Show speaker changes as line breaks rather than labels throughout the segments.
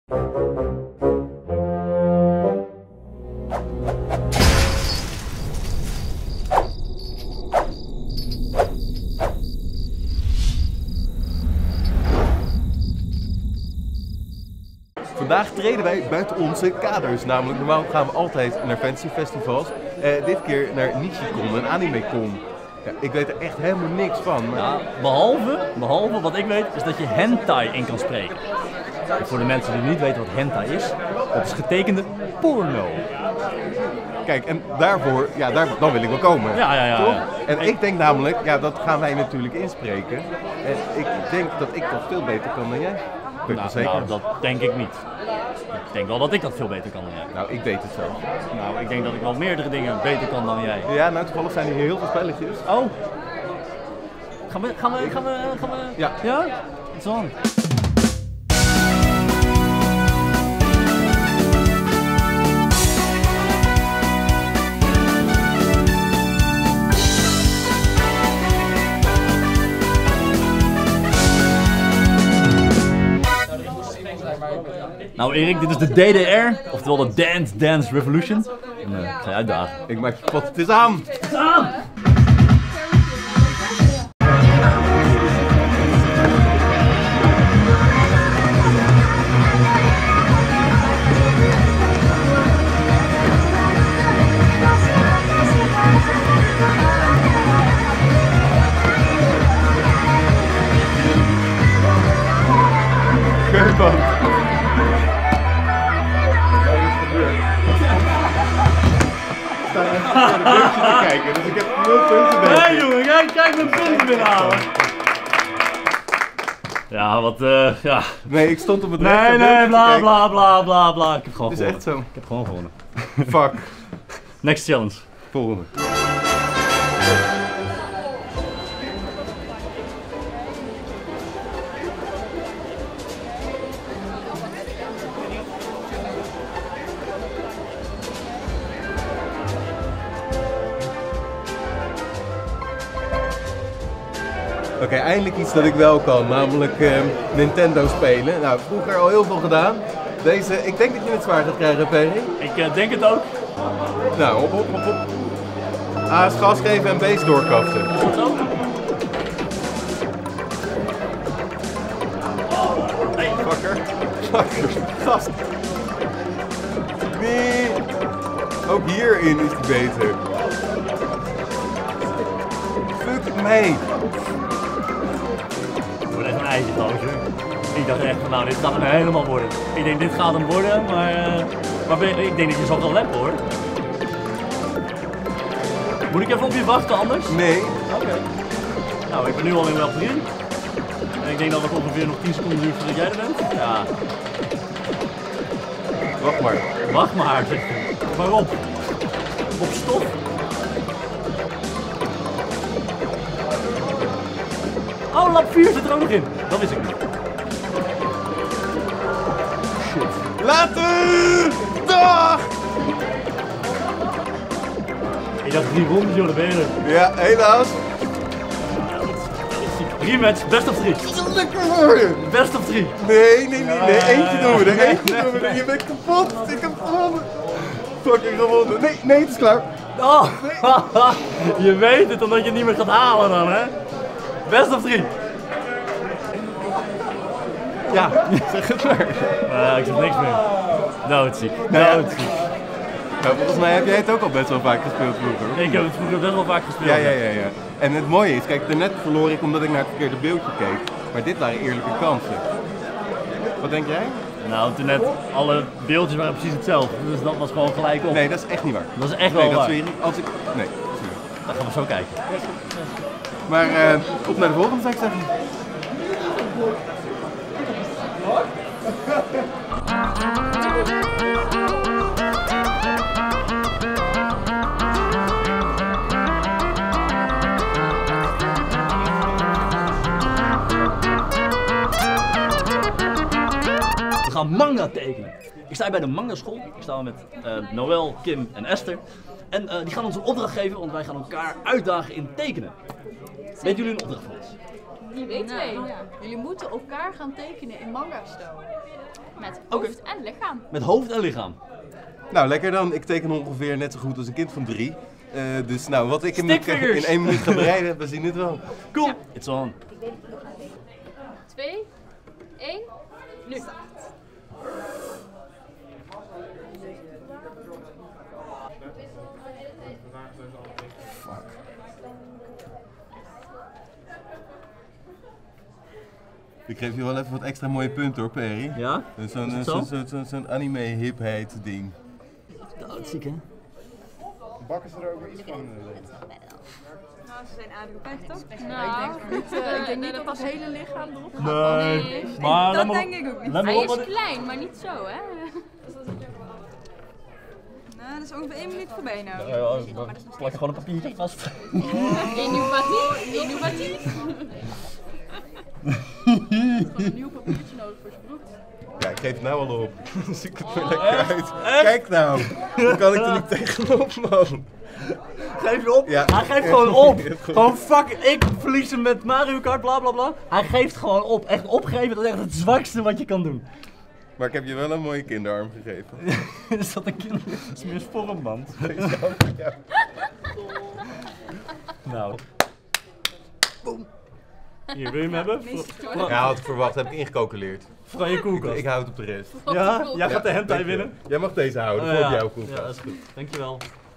Vandaag treden wij buiten onze kaders, namelijk normaal gaan we altijd naar fantasyfestivals. Dit keer naar Nichicon, een animecon. Ja, ik weet er echt helemaal niks van. Maar...
Ja, behalve wat ik weet, is dat je hentai in kan spreken. En voor de mensen die niet weten wat hentai is, dat is getekende porno.
Kijk, en daarvoor, ja, dan wil ik wel komen.
Ja.
Toch? En ik denk namelijk, ja, dat gaan wij natuurlijk inspreken. En ik denk dat ik dat veel beter kan dan jij.
Nou, dat denk ik niet. Ik denk wel dat ik dat veel beter kan dan jij.
Nou, ik weet het zo.
Nou, ik denk dat ik wel meerdere dingen beter kan dan jij.
Ja, nou toevallig zijn er hier heel veel spelletjes.
Oh. Gaan we?
Ja.
Ja? It's on. Nou Erik, dit is de DDR, oftewel de Dance Revolution. En, ik ga je uitdagen.
Ik maak je kapot, het is aan!
Het is aan!
Te kijken, dus ik heb 0 punten bij.
Nee jongen, kijk mijn punten binnenhalen. Ja, wat ja.
Nee, ik stond op het
Nee, bla. Ik heb gewoon gewonnen.
Het is echt zo.
Ik heb gewoon gewonnen.
Fuck.
Next challenge.
Volgende. Oké, eindelijk iets dat ik wel kan, namelijk Nintendo spelen. Nou, vroeger al heel veel gedaan. Deze, ik denk dat je het zwaar gaat krijgen, Perry.
Ik denk het ook.
Nou, op. A is gas geven en B is doorkaften.
Zo.
Hey, fucker. Gast. Nee. Ook hierin is hij beter. Fuck mee.
Een ijsje gozer. Ik dacht echt van nou dit gaat hem helemaal worden. Ik denk dit gaat hem worden, maar ik denk dat je zo kan leppen hoor. Moet ik even op je wachten anders?
Nee.
Oké. Nou ik ben nu al in wel 3. En ik denk dat het ongeveer nog 10 seconden duurt voordat jij er bent. Ja.
Wacht maar.
Wacht maar zeg je. Waarop? Op stof? Oh, lap 4 zit er ook nog in. Dat wist ik niet. Shit.
Later! Dag!
Ik dacht 3 rondes, joh, dan ben je er.
Ja, helaas.
Rematch, best of 3.
Dat is lekker voor je.
Best of 3.
Nee, eentje doen we er. Eentje doen we er. Je bent kapot. Ik heb gewonnen. Fucking gewonnen. Nee, het is klaar.
Oh, je weet het omdat je het niet meer gaat halen dan, hè? Best of 3.
Ja, zeg het maar.
Ik zeg niks meer. Doodziek.
Nou, volgens mij heb jij het ook al best wel vaak gespeeld vroeger.
Ik heb het vroeger best wel vaak gespeeld.
Ja. En het mooie is, kijk, daarnet verloor ik omdat ik naar het verkeerde beeldje keek. Maar dit waren eerlijke kansen. Wat denk jij?
Nou, toen net alle beeldjes waren precies hetzelfde. Dus dat was gewoon gelijk op.
Nee, dat is echt niet waar.
Dat is echt wel waar.
Nee, als ik... Nee, dat is niet waar.
Dan gaan we zo kijken.
Maar op naar de volgende zou ik zeggen.
We gaan manga tekenen. Ik sta hier bij de manga school. Ik sta met Noël, Kim en Esther. En die gaan ons een opdracht geven, want wij gaan elkaar uitdagen in tekenen. Weten jullie een opdracht voor ons?
Die weten wij.
Ja. Jullie moeten elkaar gaan tekenen in manga-stijl.
Met hoofd en lichaam.
Met hoofd en lichaam.
Nou, lekker dan. Ik teken ongeveer net zo goed als een kind van 3. Dus nou, wat ik in 1 minuut ga bereiden, we zien het wel.
Cool. Ja. It's on.
2, 1, nu.
Fuck. Ik geef je wel even wat extra mooie punten hoor, Perry.
Ja?
Zo'n anime-hipheid ding.
Doodziek, hè?
Bakken ze er ook weer iets van?
Nou, ze zijn aardig op weg, toch?
Nou,
Ik denk niet dat het hele lichaam erop gaat.
Nee. Maar
Dat denk ik ook niet.
Let me
hij
op
is
wat
klein, maar niet zo, hè?
Nou, dat is ongeveer 1 minuut voorbij nou.
plak er gewoon een papiertje vast.
Innovatief, innovatief.
Een nieuw papiertje nodig voor zijn broek.
Ja, ik geef het nou al op. Ziet het er lekker uit. Kijk nou, dan kan ik er niet tegenop, man.
Geef je op?
Ja.
Hij geeft gewoon op. Gewoon fuck, ik verlies hem met Mario Kart, bla bla bla. Hij geeft gewoon op. Echt opgeven, dat is echt het zwakste wat je kan doen.
Maar ik heb je wel een mooie kinderarm gegeven.
Is dat een kind? Dat is meer een vormband.
Ja.
Nou. Boom. Hier, wil je hem hebben?
Ja, had ik verwacht, heb ik ingecalculeerd.
Van je koelkast.
Ik houd op de rest.
Ja? Jij gaat de hentai
dankjewel.
winnen?
Jij mag deze houden, voor op jouw koelkast.
Ja, dat is goed. Dankjewel.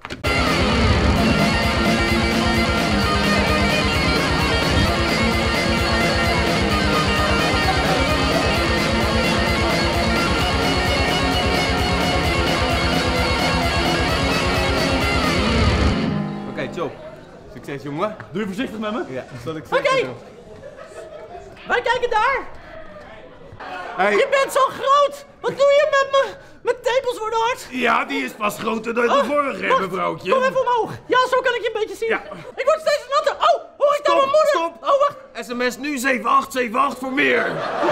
Oké, Chop. Succes, jongen.
Doe je voorzichtig met me?
Ja, zal ik
Oké.
zeggen.
Wij kijken daar!
Hey.
Je bent zo groot! Wat doe je met me? Mijn tepels worden hard!
Ja, die is pas groter dan de vorige,
Wacht,
mevrouwtje.
Kom even omhoog! Ja, zo kan ik je een beetje zien!
Ja.
Ik word steeds natter! Oh, hoor ik daar mijn moeder?
Stop!
Oh, wacht!
SMS nu 7878 voor meer.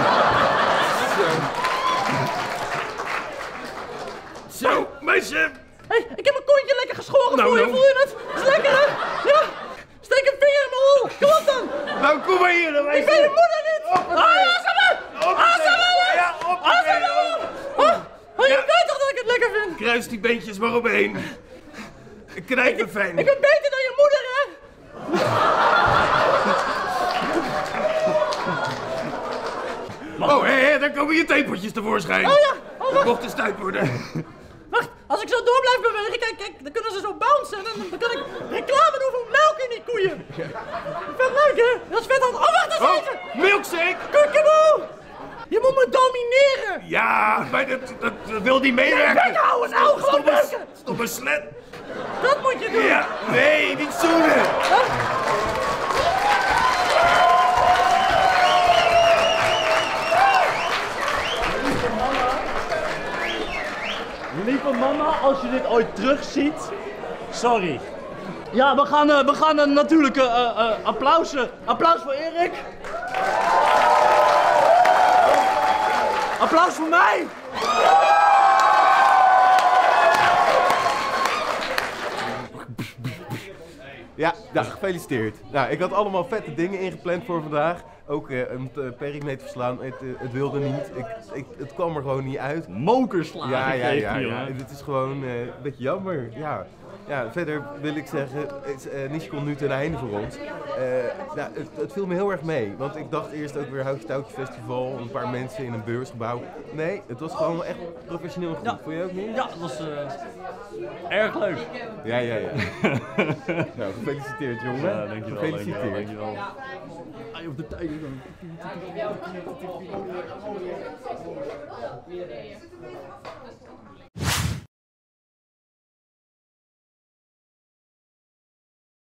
Zo, meisje.
Hey, ik heb mijn kontje lekker geschoren
Nou,
voor je,
nou.
voel je het? Is lekker, hè? Ja! Steek een vinger in mijn hol! Kom op dan!
Nou, kom maar hier, dan
Ik ben je moeder niet!
Ja,
Oh, je weet toch dat ik het lekker vind?
Kruis die beentjes maar op één. Knijp me fijn.
Ik ben beter dan je moeder, hè?
Oh, hé, daar komen je tepeltjes tevoorschijn.
Oh ja! Oh,
Dat mocht eens tijd worden.
wacht! Als ik zo door blijf bewegen, kijk, dan kunnen ze zo bouncen en dan kan ik reclame doen voor melk in die koeien. Vet leuk, hè? Dat is vet aan. Oh, wacht eens even!
Milkshake.
Kukkemoe! Je moet me domineren!
Ja, maar dat wil niet meewerken.
Kijk, houden nou! Gewoon
Stop eens.
neuken!
Stop eens, slet.
Dat moet je doen!
Ja, nee, niet zoenen.
Lieve mama, als je dit ooit terugziet, sorry. Ja, we gaan natuurlijk applaus voor Erik. Applaus voor mij.
Ja, gefeliciteerd. Nou, ik had allemaal vette dingen ingepland voor vandaag. Ook Perry mee te verslaan, het wilde niet. Het kwam er gewoon niet uit.
Mokerslagen
Ja.
jongen.
Dit is gewoon een beetje jammer. Ja, verder wil ik zeggen, Niche komt nu ten einde voor ons. Nou, het viel me heel erg mee, want ik dacht eerst ook weer Houtje Touwtje Festival, een paar mensen in een beursgebouw. Nee, het was gewoon echt professioneel goed.
Ja.
Vond je ook niet?
Ja, dat was erg leuk.
Ja. Nou, gefeliciteerd jongen.
Ja, dankjewel.
Gefeliciteerd.
Dankjewel. Ai, op de tijd dan.